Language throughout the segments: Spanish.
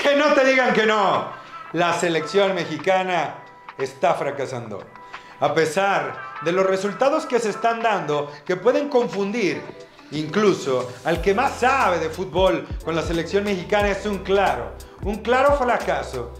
Que no te digan que no. La selección mexicana está fracasando. A pesar de los resultados que se están dando, que pueden confundir incluso al que más sabe de fútbol con la selección mexicana, es un claro fracaso.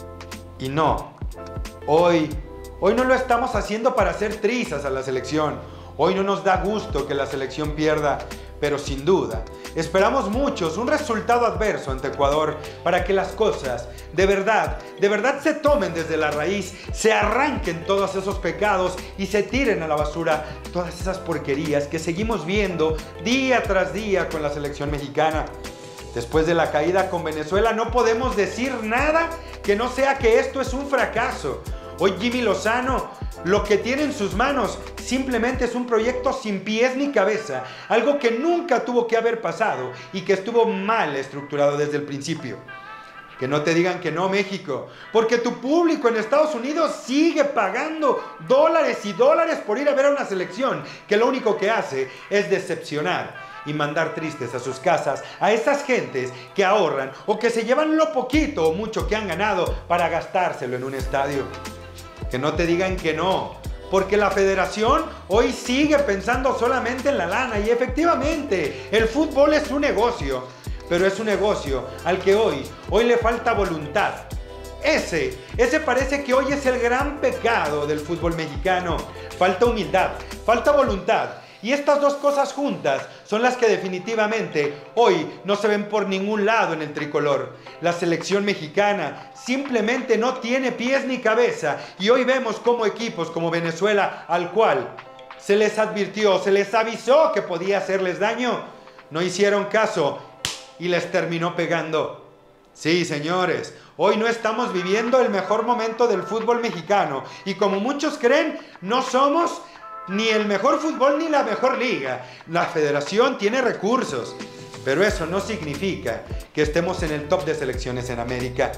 Y no, hoy no lo estamos haciendo para hacer trizas a la selección. Hoy no nos da gusto que la selección pierda, pero sin duda esperamos muchos un resultado adverso ante Ecuador para que las cosas de verdad se tomen desde la raíz, se arranquen todos esos pecados y se tiren a la basura todas esas porquerías que seguimos viendo día tras día con la selección mexicana. Después de la caída con Venezuela no podemos decir nada que no sea que esto es un fracaso. Hoy Jimmy Lozano, lo que tiene en sus manos simplemente es un proyecto sin pies ni cabeza, algo que nunca tuvo que haber pasado y que estuvo mal estructurado desde el principio. Que no te digan que no, México, porque tu público en Estados Unidos sigue pagando dólares y dólares por ir a ver a una selección que lo único que hace es decepcionar y mandar tristes a sus casas a esas gentes que ahorran o que se llevan lo poquito o mucho que han ganado para gastárselo en un estadio. Que no te digan que no, porque la federación hoy sigue pensando solamente en la lana y efectivamente el fútbol es un negocio, pero es un negocio al que hoy le falta voluntad. Ese parece que hoy es el gran pecado del fútbol mexicano. Falta humildad, falta voluntad. Y estas dos cosas juntas son las que definitivamente hoy no se ven por ningún lado en el tricolor. La selección mexicana simplemente no tiene pies ni cabeza y hoy vemos como equipos como Venezuela, al cual se les advirtió, se les avisó que podía hacerles daño, no hicieron caso y les terminó pegando. Sí, señores, hoy no estamos viviendo el mejor momento del fútbol mexicano y como muchos creen, no somos ni el mejor fútbol ni la mejor liga. La federación tiene recursos, pero eso no significa que estemos en el top de selecciones en América.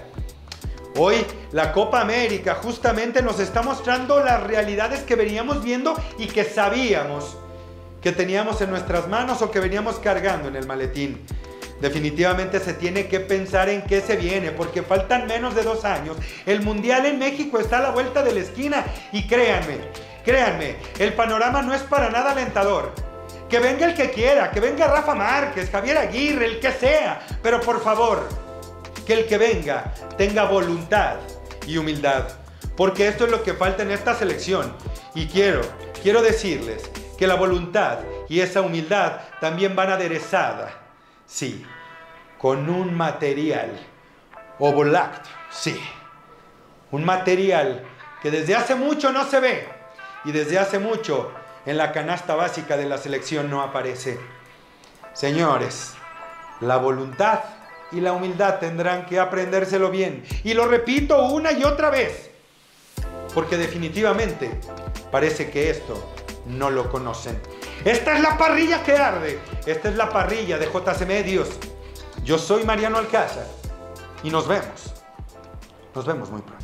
Hoy la Copa América justamente nos está mostrando las realidades que veníamos viendo y que sabíamos que teníamos en nuestras manos o que veníamos cargando en el maletín. Definitivamente se tiene que pensar en qué se viene, porque faltan menos de 2 años. El Mundial en México está a la vuelta de la esquina y créanme, el panorama no es para nada alentador. Que venga el que quiera, que venga Rafa Márquez, Javier Aguirre, el que sea, pero por favor, que el que venga tenga voluntad y humildad, porque esto es lo que falta en esta selección. Y quiero decirles que la voluntad y esa humildad también van aderezadas, sí, con un material ovolácteo, sí, un material que desde hace mucho no se ve y desde hace mucho en la canasta básica de la selección no aparece. Señores, la voluntad y la humildad tendrán que aprendérselo bien. Y lo repito una y otra vez, porque definitivamente parece que esto no lo conocen. Esta es la parrilla que arde. Esta es la parrilla de JC Medios. Yo soy Mariano Alcázar y nos vemos muy pronto.